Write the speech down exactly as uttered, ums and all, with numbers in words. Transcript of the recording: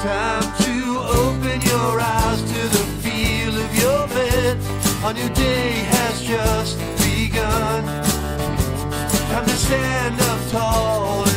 Time to open your eyes to the feel of your bed. A new day has just begun. Time to stand up tall